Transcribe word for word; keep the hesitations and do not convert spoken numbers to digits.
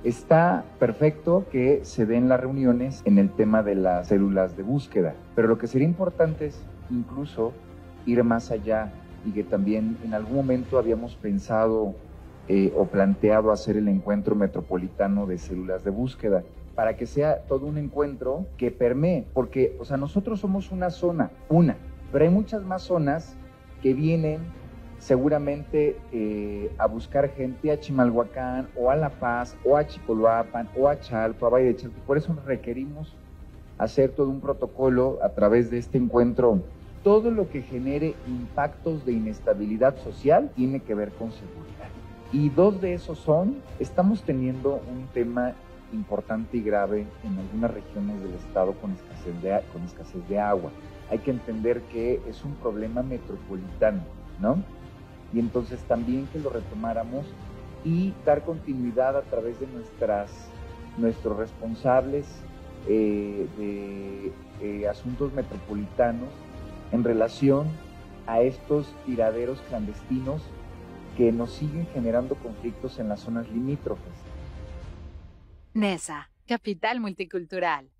Está perfecto que se den las reuniones en el tema de las células de búsqueda, pero lo que sería importante es incluso ir más allá y que también en algún momento habíamos pensado eh, o planteado hacer el encuentro metropolitano de células de búsqueda, para que sea todo un encuentro que permee, porque, o sea, nosotros somos una zona, una, pero hay muchas más zonas que vienen seguramente eh, a buscar gente a Chimalhuacán, o a La Paz, o a Chicoloapan, o a Chalco, a Valle de Chalco. Por eso requerimos hacer todo un protocolo a través de este encuentro. Todo lo que genere impactos de inestabilidad social tiene que ver con seguridad. Y dos de esos son, estamos teniendo un tema importante y grave en algunas regiones del estado con escasez de, con escasez de agua. Hay que entender que es un problema metropolitano, ¿no? Y entonces también que lo retomáramos y dar continuidad a través de nuestras, nuestros responsables eh, de eh, asuntos metropolitanos en relación a estos tiraderos clandestinos que nos siguen generando conflictos en las zonas limítrofes. Nesa, capital multicultural.